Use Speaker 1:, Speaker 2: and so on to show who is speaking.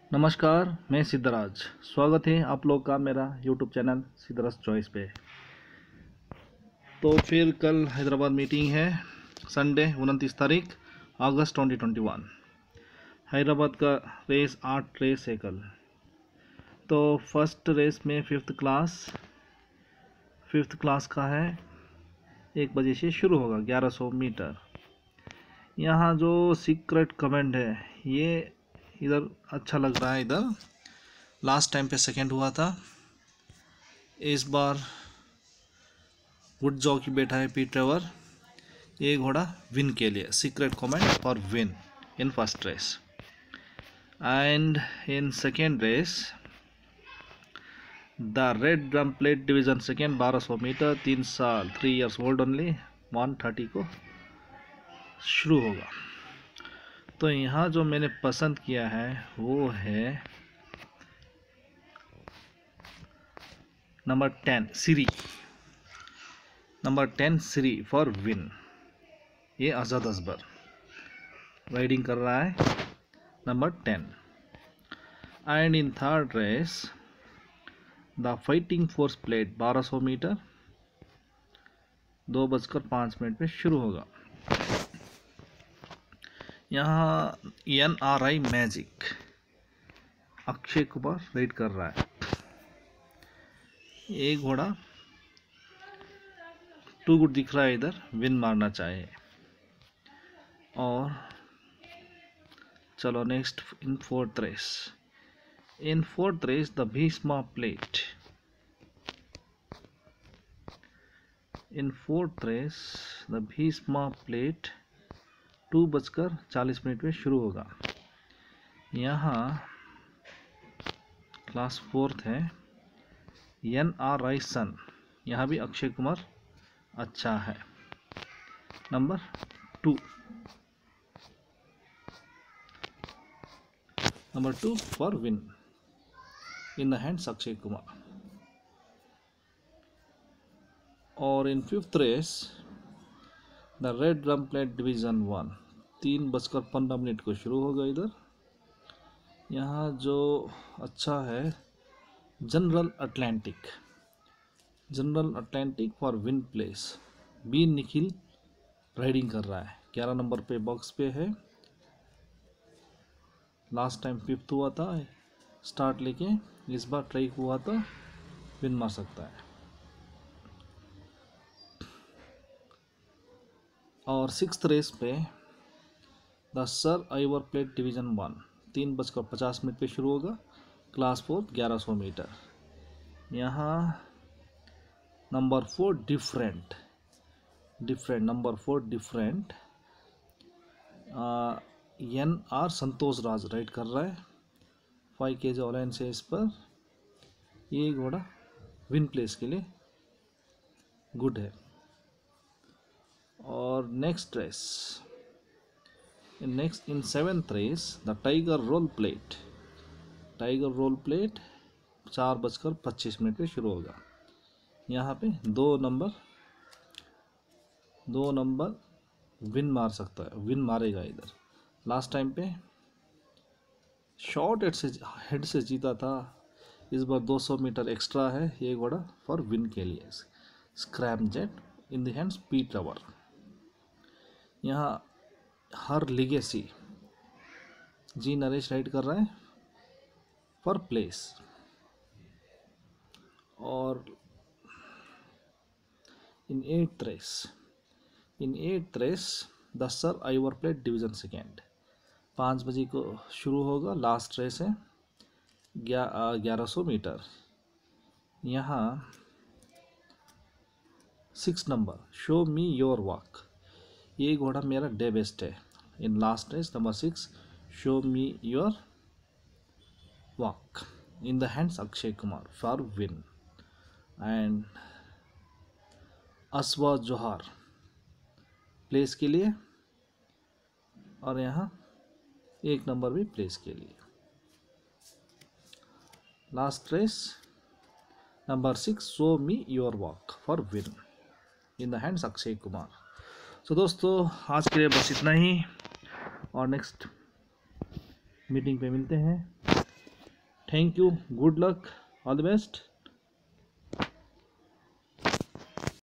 Speaker 1: नमस्कार, मैं सिद्धराज। स्वागत है आप लोग का मेरा यूट्यूब चैनल सिद्धराज चॉइस पे। तो फिर कल हैदराबाद मीटिंग है, संडे 29 तारीख अगस्त 2021। हैदराबाद का रेस 8 रेस है कल। तो फर्स्ट रेस में फिफ्थ क्लास का है, 1 बजे से शुरू होगा 1100 मीटर। यहाँ जो सीक्रेट कमेंट है ये इधर अच्छा लग रहा है। इधर लास्ट टाइम पे सेकंड हुआ था, इस बार वुड जॉकी बैठा है पीट ट्रेवर। ये घोड़ा विन के लिए, secret comment for win in first race and in second race the red drum plate division second 1200 metre 3 साल 3 इयर्स ओल्ड ओनली 130 को शुरू होगा। तो यहाँ जो मैंने पसंद किया है वो है नंबर 10 सीरी फॉर विन। ये आज़ाद असबर राइडिंग कर रहा है number 10। And in third race the fighting force plate 1200 metre 2:05 पे शुरू होगा। यहाँ NRI magic Akshay Kumar ride कर रहा है। ये घोड़ा टू गुड दिख रहा है, इधर विन मारना चाहिए। और चलो next in fourth race the Bhishma plate. In fourth race the Bhishma plate 2:40 पे शुरू होगा। यहाँ क्लास 4th है NRI सन। यहाँ भी अक्षय कुमार अच्छा है number 2 for win in the hands Akshay Kumar. और in fifth race the red drum plate division 1 3:15 को शुरू होगा। इधर यहाँ जो अच्छा है general Atlantic for win place B Nikhil riding कर रहा है। 11 नंबर पे बॉक्स पे है। लास्ट टाइम 5th हुआ था स्टार्ट लेके, इस बार ट्राई हुआ तो विन मार सकता है। और 6th रेस पे the sir Ivor plate division 1 3:50 पे शुरू होगा। Class 4 1100 metre. यहाँ number 4 different NR Santosh Raj ride कर रहा है। 5 kg ऑलाइन से इस पर। ये घोड़ा विन प्लेस के लिए गुड है। और next race in 7th race the tiger roll plate 4:25 पे शुरू होगा। यहाँ पे 2 नंबर विन मार सकता है, विन मारेगा इधर। लास्ट टाइम पे शॉर्ट हेड से जीता था, इस बार 200 मीटर एक्स्ट्रा है। ये घोड़ा फॉर विन के लिए scramjet in the hands Pete Trevor. यहाँ her legacy G Naresh ride कर रहा है फॉर प्लेस। और in 8th race the sir Ivor plate division second 5 बजे को शुरू होगा। लास्ट रेस है 1100 मीटर। यहाँ 6 number show me your walk. ये घोड़ा मेरा डे बेस्ट है। In last race number 6 show me your walk in the hands Akshay Kumar for win. And अस्वा जोहार प्लेस के लिए। और यहाँ 1 नंबर भी प्लेस के लिए। Last race number 6 show me your walk for win in the hands Akshay Kumar. तो दोस्तों आज के लिए बस इतना ही, और नेक्स्ट मीटिंग पे मिलते हैं। Thank you, good luck, all the best.